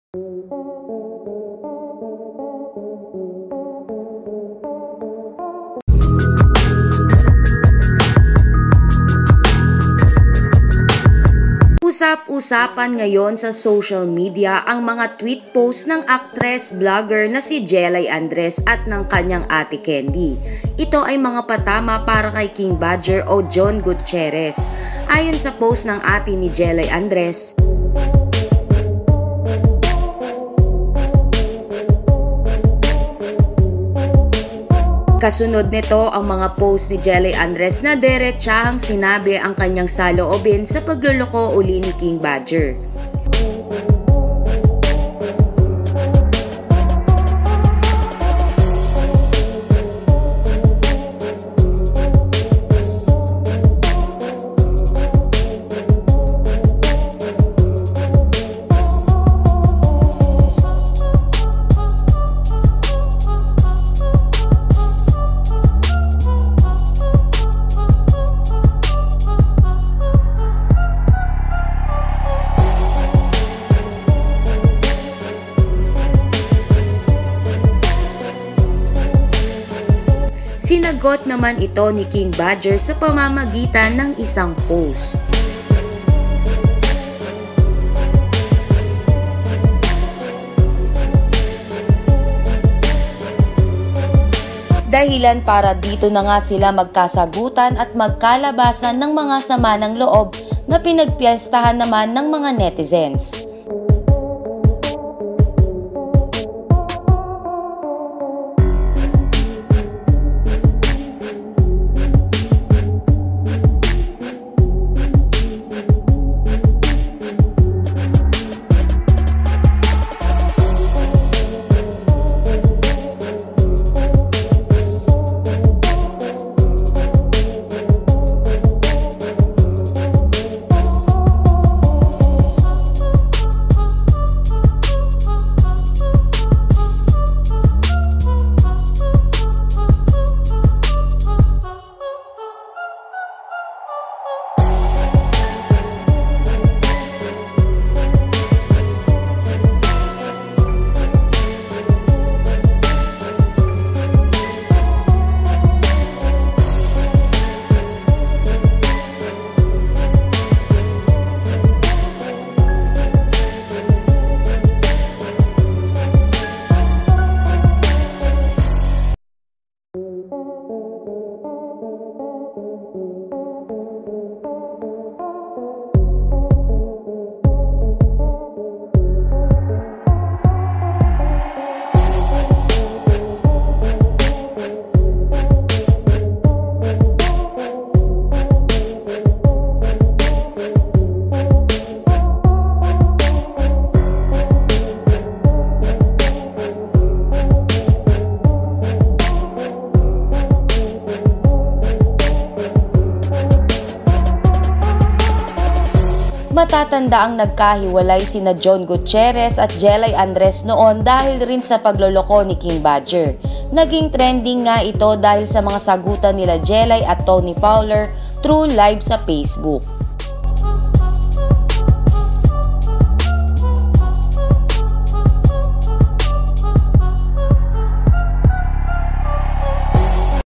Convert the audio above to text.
Usap-usapan ngayon sa social media ang mga tweet post ng actress-vlogger na si Jelai at ng kanyang ate Candy. Ito ay mga patama para kay King Badger o Jon Gutierez. Ayon sa post ng ate ni Jelai, kasunod nito ang mga post ni Jelai na derechahang sinabi ang kanyang saloobin sa pagluloko uli ni King Badger. Sinagot naman ito ni King Badger sa pamamagitan ng isang post. Dahilan para dito na nga sila magkasagutan at magkalabasan ng mga sama ng loob na pinagpiestahan naman ng mga netizens. Matatanda ang nagkahiwalay sina Jon Gutierez at Jelai noon dahil rin sa pagloloko ni King Badger. Naging trending nga ito dahil sa mga sagutan nila Jelai at Tony Fowler through live sa Facebook.